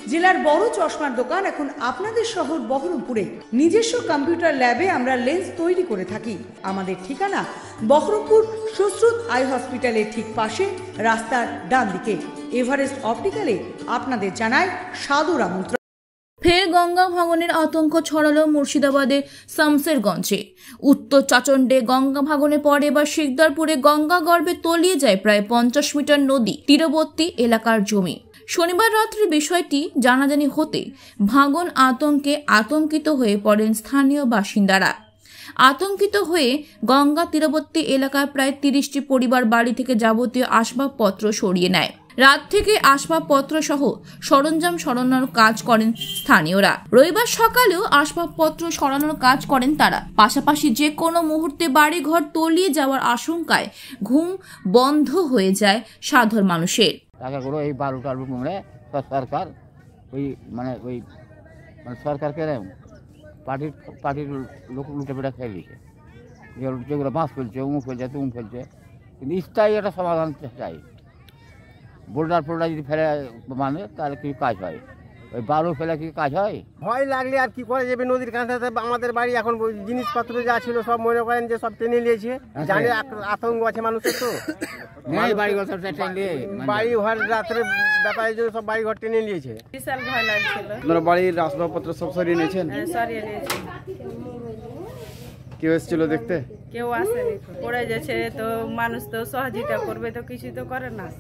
জেলার বড় চশমার দোকান এখন আপনাদের শহর বহরমপুরে। নিজস্ব কম্পিউটার ল্যাবে আমরা লেন্স তৈরি করে থাকি। আমাদের ঠিকানা বহরমপুর সুশ্রুত আই হসপিটালের ঠিক পাশে, রাস্তার ডান দিকে। এভারেস্ট অপটিক্যালে আপনাদের জানায় সাদর আমন্ত্রণ। ফের গঙ্গা ভাঙনের আতঙ্ক ছড়ালো মুর্শিদাবাদের শামসেরগঞ্জে। উত্তর চাচণ্ডে গঙ্গা ভাঙনের পর এবার শিকদারপুরে গঙ্গা গর্ভে তলিয়ে যায় প্রায় 50 মিটার নদী তীরবর্তী এলাকার জমি। শনিবার রাত্রে বিষয়টি জানাজানি হতে ভাঙন আতঙ্কে আতঙ্কিত হয়ে পড়েন স্থানীয় বাসিন্দারা। আতঙ্কিত হয়ে গঙ্গা তীরবর্তী এলাকার প্রায় 30টি পরিবার বাড়ি থেকে যাবতীয় আসবাবপত্র সরিয়ে নেয়। রাত থেকে আসবাবপত্র সহ সরঞ্জাম সরানোর কাজ করেন স্থানীয়রা। রবিবার সকালেও আসবাবপত্র সরানোর কাজ করেন তারা। পাশাপাশি যে কোনো মুহূর্তে বাড়িঘর তলিয়ে যাওয়ার আশঙ্কায় ঘুম বন্ধ হয়ে যায় সাধারণ মানুষের। টাকাগুলো এই বালু টালু মুড়ে সরকার সরকারকে পার্টির লোক লুটে পেটে খেয়ে দিয়েছে। যেগুলো বাঁশ ফেলছে, উমুক ফেলছে, তুম ফেলছে, কিন্তু স্থায়ী একটা সমাধান চাই। বোল্ডার ফোল্ডার যদি ফেলে মানে তাহলে কি কাজ হয়? ওই বালু ফেলে কি কাজ হয়? ভয় লাগলে আর কি করে যাবে? নদীর কাঁথাতে আমাদের বাড়ি এখন জিনিসপত্র যা ছিল সব মনে করেন যে সব টেনে নিয়েছে। জানে আতঙ্ক আছে মানুষের, তো বাড়ি ঘর রাত্রে ব্যাপারে সব বাড়ি ঘর টেনে নিয়েছে। বিশাল ভয় লাগছিল। আপনারা বাড়ির আসবাবপত্র সব সরিয়ে নিয়েছেন? সরিয়ে নিয়েছি। কেউ এসেছিল দেখতে? কেউ আসেনি। পড়ে যাচ্ছে তো মানুষ তো সহযোগিতা করবে, তো কিছু তো করে না।